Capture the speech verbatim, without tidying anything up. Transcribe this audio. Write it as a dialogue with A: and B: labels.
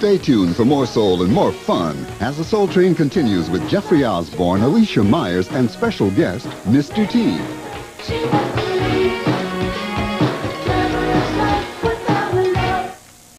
A: Stay tuned for more soul and more fun as the Soul Train continues with Jeffrey Osborne, Alicia Myers, and special guest, Mister T.